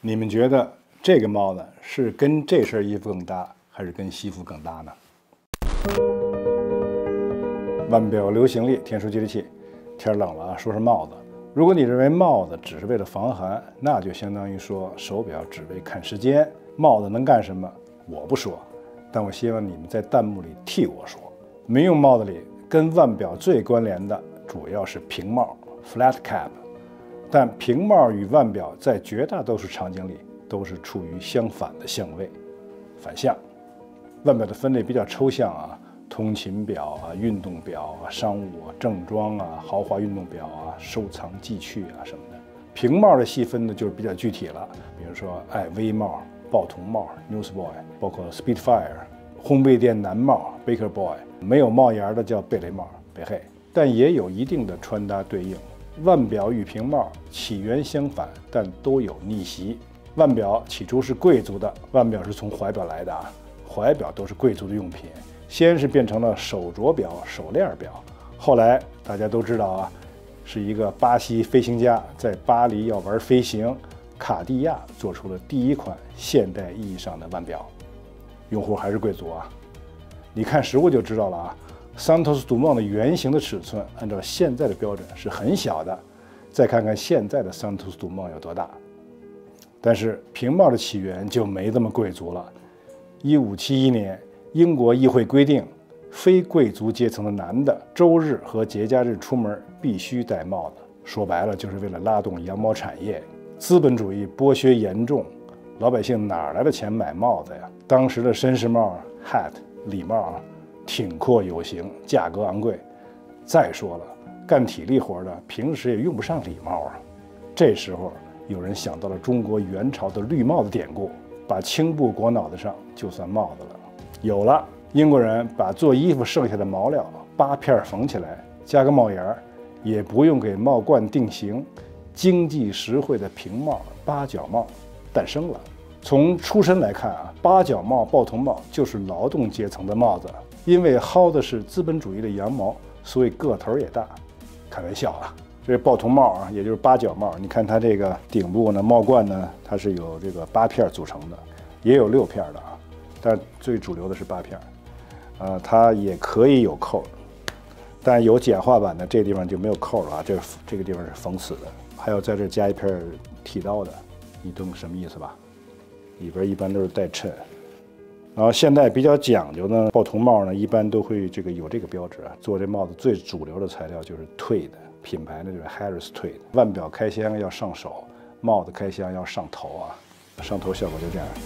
你们觉得这个帽子是跟这身衣服更搭，还是跟西服更搭呢？腕表流行力天书接地气，天冷了啊，说是帽子。如果你认为帽子只是为了防寒，那就相当于说手表只为看时间。帽子能干什么？我不说，但我希望你们在弹幕里替我说。民用帽子里跟腕表最关联的主要是平帽 （flat cap）， 但平帽与腕表在绝大多数场景里都是处于相反的相位，反向。腕表的分类比较抽象啊，通勤表啊、运动表啊、商务啊、正装啊、豪华运动表啊、收藏寄趣啊什么的。平帽的细分呢就是比较具体了，比如说艾薇帽、报童帽 （Newsboy）， 包括 Spitfire、烘焙店男帽 （Baker Boy）， 没有帽檐的叫贝雷帽 （贝黑），但也有一定的穿搭对应。腕表与平帽起源相反，但都有逆袭。腕表起初是贵族的，腕表是从怀表来的啊，怀表都是贵族的用品。先是变成了手镯表、手链表，后来大家都知道啊，是一个巴西飞行家在巴黎要玩飞行，卡地亚做出了第一款现代意义上的腕表，用户还是贵族啊。你看实物就知道了啊。Santos Dumont 的原型的尺寸，按照现在的标准是很小的。再看看现在的 Santos Dumont 有多大。但是平帽的起源就没这么贵族了。1571年，英国议会规定，非贵族阶层的男的周日和节假日出门必须戴帽子。说白了，就是为了拉动羊毛产业。资本主义剥削严重，老百姓哪来的钱买帽子呀？当时的绅士帽 hat 礼帽啊，挺阔有型，价格昂贵。再说了，干体力活的平时也用不上礼帽啊。这时候有人想到了中国元朝的绿帽子典故，把青布裹脑袋上就算帽子了。有了，英国人把做衣服剩下的毛料8片缝起来，加个帽檐，也不用给帽冠定型，经济实惠的平帽八角帽诞生了。从出身来看啊，八角帽、报童帽就是劳动阶层的帽子，因为薅的是资本主义的羊毛，所以个头也大。开玩笑啊，这是报童帽啊，也就是八角帽。你看它这个顶部呢，帽冠呢，它是有这个8片组成的，也有6片的啊，但最主流的是8片。它也可以有扣，但有简化版的这地方就没有扣了啊，这个地方是缝死的，还有在这加一片剃刀的，你懂什么意思吧？里边一般都是带衬。然后现在比较讲究呢，报童帽呢一般都会有这个标志啊。做这帽子最主流的材料就是tweed，品牌呢就是 Harris Tweed。腕表开箱要上手，帽子开箱要上头啊，上头效果就这样。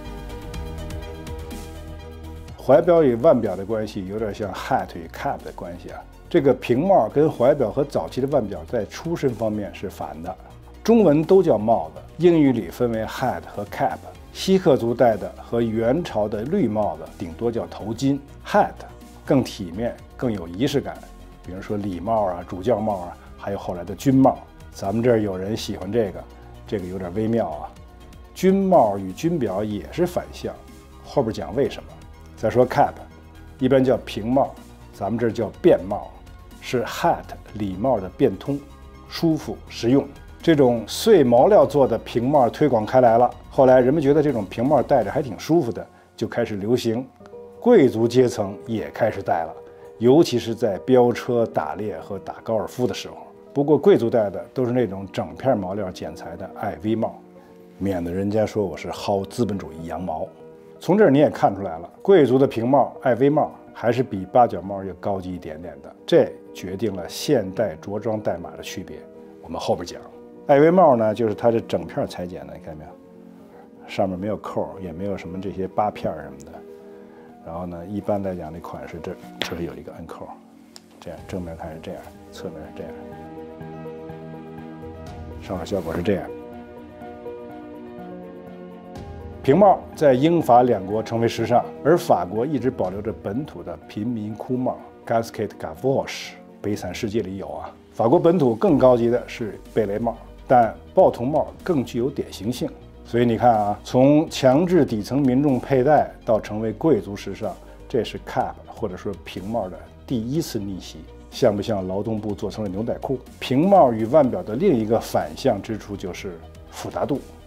怀表与腕表的关系有点像 hat 与 cap 的关系啊。这个平帽跟怀表和早期的腕表在出身方面是反的。中文都叫帽子，英语里分为 hat 和 cap。锡克族戴的和元朝的绿帽子顶多叫头巾 hat， 更体面，更有仪式感。比如说礼帽啊、主教帽啊，还有后来的军帽。咱们这儿有人喜欢这个有点微妙啊。军帽与军表也是反向，后边讲为什么。再说 cap， 一般叫平帽，咱们这儿叫便帽，是 hat 礼帽的变通，舒服实用。这种碎毛料做的平帽推广开来了，后来人们觉得这种平帽戴着还挺舒服的，就开始流行。贵族阶层也开始戴了，尤其是在飙车、打猎和打高尔夫的时候。不过贵族戴的都是那种整片毛料剪裁的艾薇帽，免得人家说我是薅资本主义羊毛。从这儿你也看出来了，贵族的平帽艾薇帽还是比八角帽要高级一点点的，这决定了现代着装代码的区别。我们后边讲。艾薇帽呢，就是它这整片裁剪的，你看见没有？上面没有扣，也没有什么这些8片什么的。然后呢，一般来讲，这款式这里有一个按扣，这样正面看是这样，侧面是这样，上手效果是这样。平帽在英法两国成为时尚，而法国一直保留着本土的平民箍帽 （Casquette Gavroche），悲惨世界里有啊。法国本土更高级的是贝雷帽。但报童帽更具有典型性，所以你看啊，从强制底层民众佩戴到成为贵族时尚，这是 cap 或者说平帽的第一次逆袭。像不像劳动部做成了牛仔裤？平帽与腕表的另一个反向之处就是复杂度。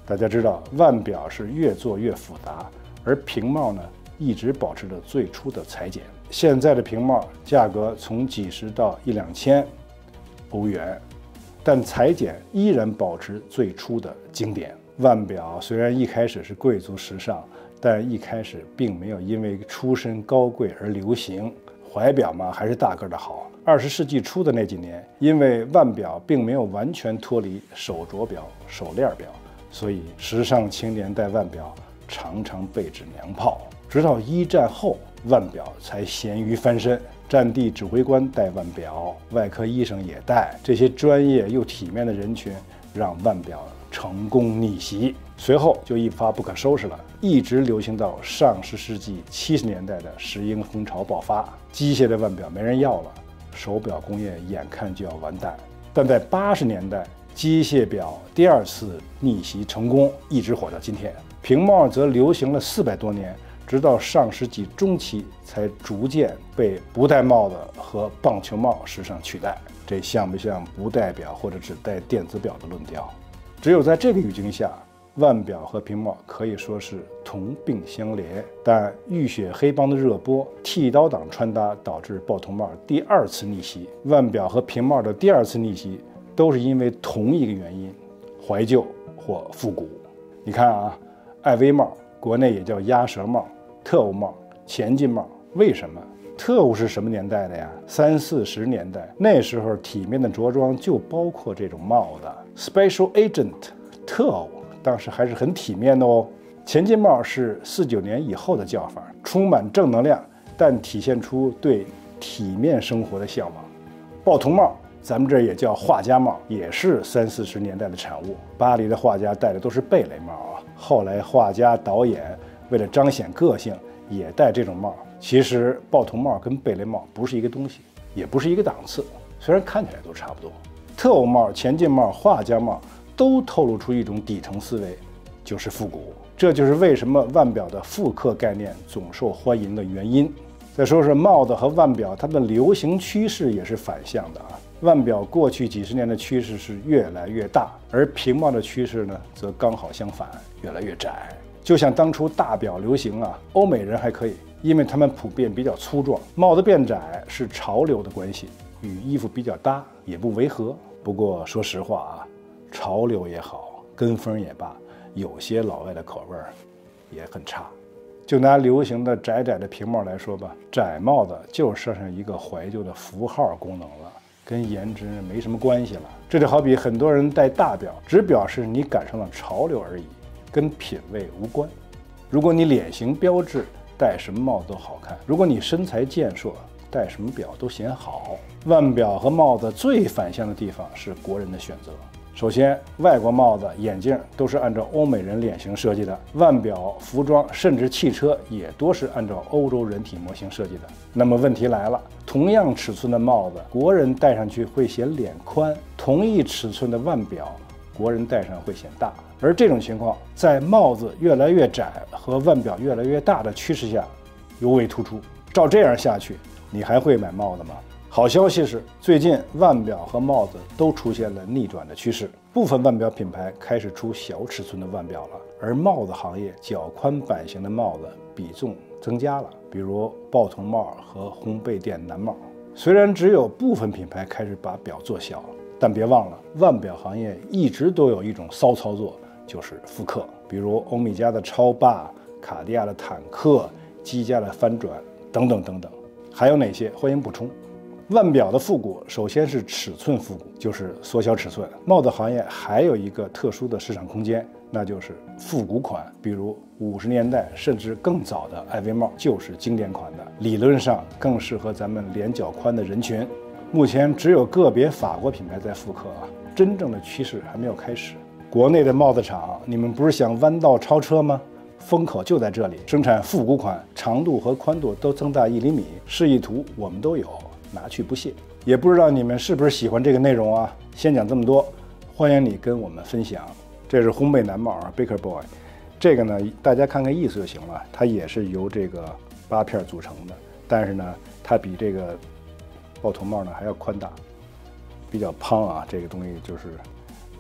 大家知道，腕表是越做越复杂，而平帽呢一直保持着最初的裁剪。现在的平帽价格从几十到1、2千欧元，但裁剪依然保持最初的经典。腕表虽然一开始是贵族时尚，但一开始并没有因为出身高贵而流行。怀表嘛，还是大个的好。20世纪初的那几年，因为腕表并没有完全脱离手镯表、手链表，所以时尚青年戴腕表常常被指娘炮。直到1战后，腕表才咸鱼翻身。战地指挥官戴腕表，外科医生也戴，这些专业又体面的人群让腕表成功逆袭。随后就一发不可收拾了，一直流行到上世纪70年代的石英风潮爆发，机械的腕表没人要了，手表工业眼看就要完蛋。但在80年代，机械表第2次逆袭成功，一直火到今天。平帽则流行了400多年，直到上世纪中期才逐渐被不戴帽子和棒球帽时尚取代。这像不像不戴表或者只戴电子表的论调？只有在这个语境下，腕表和平帽可以说是同病相怜。但浴血黑帮的热播、剃刀党穿搭导致报童帽第2次逆袭。腕表和平帽的第2次逆袭都是因为同一个原因：怀旧或复古。你看啊，艾薇帽国内也叫鸭舌帽、特务帽、前进帽，为什么？特务是什么年代的呀？30、40年代，那时候体面的着装就包括这种帽子。Special Agent 特务当时还是很体面的哦。前进帽是49年以后的叫法，充满正能量，但体现出对体面生活的向往。报童帽咱们这也叫画家帽，也是30、40年代的产物。巴黎的画家戴的都是贝雷帽啊，后来画家、导演为了彰显个性也戴这种帽。其实报童帽跟贝雷帽不是一个东西，也不是一个档次，虽然看起来都差不多。特务帽、前进帽、画家帽都透露出一种底层思维，就是复古。这就是为什么腕表的复刻概念总受欢迎的原因。再说说帽子和腕表，它的流行趋势也是反向的啊。腕表过去几十年的趋势是越来越大，而平帽的趋势呢，则刚好相反，越来越窄。就像当初大表流行啊，欧美人还可以，因为他们普遍比较粗壮，帽子变窄是潮流的关系，与衣服比较搭，也不违和。不过说实话啊，潮流也好，跟风也罢，有些老外的口味也很差。就拿流行的窄窄的平帽来说吧，窄帽子就剩下一个怀旧的符号功能了，跟颜值没什么关系了。这就好比很多人戴大表，只表示你赶上了潮流而已，跟品味无关。如果你脸型标致，戴什么帽子都好看；如果你身材健硕，戴什么表都显好。腕表和帽子最反向的地方是国人的选择。首先，外国帽子、眼镜都是按照欧美人脸型设计的，腕表、服装甚至汽车也多是按照欧洲人体模型设计的。那么问题来了，同样尺寸的帽子，国人戴上去会显脸宽；同一尺寸的腕表，国人戴上会显大。而这种情况在帽子越来越窄和腕表越来越大的趋势下尤为突出。照这样下去，你还会买帽子吗？好消息是，最近腕表和帽子都出现了逆转的趋势，部分腕表品牌开始出小尺寸的腕表了，而帽子行业较宽版型的帽子比重增加了，比如报童帽和烘焙店男帽。虽然只有部分品牌开始把表做小，但别忘了，腕表行业一直都有一种骚操作，就是复刻，比如欧米茄的超霸、卡地亚的坦克、积家的翻转等等等等。还有哪些？欢迎补充。腕表的复古，首先是尺寸复古，就是缩小尺寸。帽子行业还有一个特殊的市场空间，那就是复古款，比如50年代甚至更早的艾薇帽就是经典款的，理论上更适合咱们脸较宽的人群。目前只有个别法国品牌在复刻啊，真正的趋势还没有开始。国内的帽子厂，你们不是想弯道超车吗？风口就在这里，生产复古款，长度和宽度都增大1厘米，示意图我们都有，拿去不谢。也不知道你们是不是喜欢这个内容啊？先讲这么多，欢迎你跟我们分享。这是烘焙男帽啊 ，Baker Boy， 这个呢大家看看意思就行了，它也是由这个8片组成的，但是呢它比这个报童帽呢还要宽大，比较胖啊，这个东西就是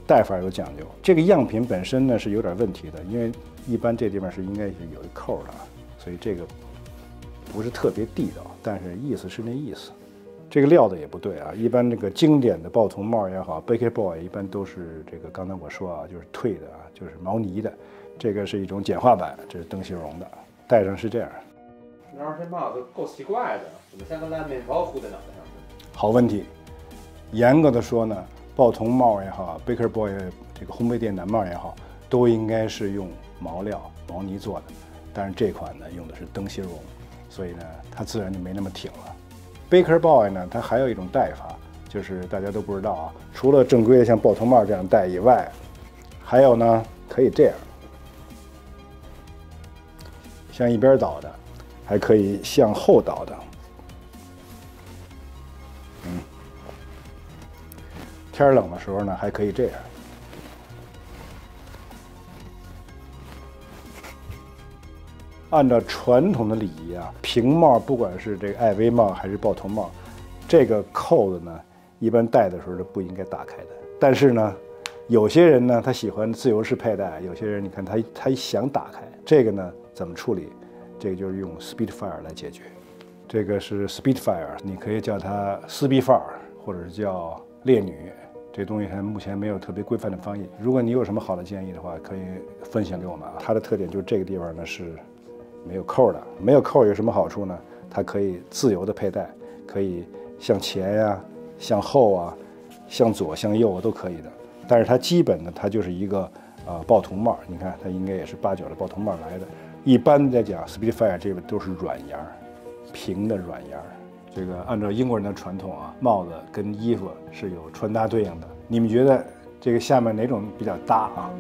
戴法有讲究。这个样品本身呢是有点问题的，因为一般这地方是应该是有一扣的，所以这个不是特别地道，但是意思是那意思。这个料子也不对啊，一般这个经典的报童帽也好 ，Baker Boy 一般都是这个刚才我说啊，就是退的啊，就是毛呢的。这个是一种简化版，这是灯芯绒的，戴上是这样。 然后这帽子够奇怪的，怎么像个烂面包糊在脑袋上似的？ 好问题。严格的说呢，报童帽也好 ，Baker Boy 这个烘焙店男帽也好，都应该是用毛料毛呢做的，但是这款呢用的是灯芯绒，所以呢它自然就没那么挺了。Baker Boy 呢，它还有一种戴法，就是大家都不知道啊，除了正规的像报童帽这样戴以外，还有呢可以这样，向一边倒的，还可以向后倒的。天冷的时候呢，还可以这样。按照传统的礼仪啊，平帽不管是这个艾薇帽还是报童帽，这个扣子呢，一般戴的时候是不应该打开的。但是呢，有些人呢，他喜欢自由式佩戴；有些人你看他想打开，这个呢怎么处理？这个就是用 Spitfire 来解决。这个是 Spitfire， 你可以叫它斯比范儿，或者是叫烈女。这东西还目前没有特别规范的翻译。如果你有什么好的建议的话，可以分享给我们啊。它的特点就是这个地方呢是没有扣的，没有扣有什么好处呢？它可以自由的佩戴，可以向前呀、向后啊、向左、向右啊都可以的。但是它基本呢，它就是一个报童帽。你看，它应该也是89的报童帽来的。一般来讲 ，Spitfire 这个都是软沿儿，平的软沿儿。这个按照英国人的传统啊，帽子跟衣服是有穿搭对应的。你们觉得这个下面哪种比较搭啊？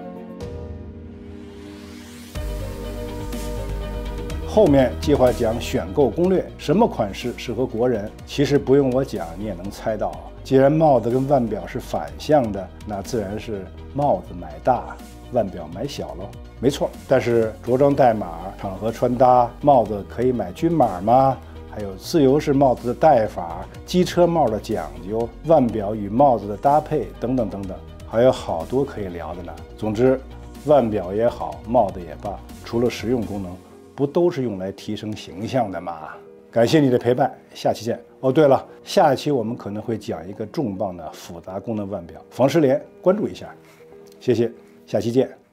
后面计划讲选购攻略，什么款式适合国人？其实不用我讲，你也能猜到啊。既然帽子跟腕表是反向的，那自然是帽子买大，腕表买小喽。没错，但是着装戴码、场合穿搭，帽子可以买均码吗？还有自由式帽子的戴法、机车帽的讲究、腕表与帽子的搭配等等等等，还有好多可以聊的呢。总之，腕表也好，帽子也罢，除了实用功能，不都是用来提升形象的吗？感谢你的陪伴，下期见。哦，对了，下一期我们可能会讲一个重磅的复杂功能腕表防失联，关注一下。谢谢，下期见。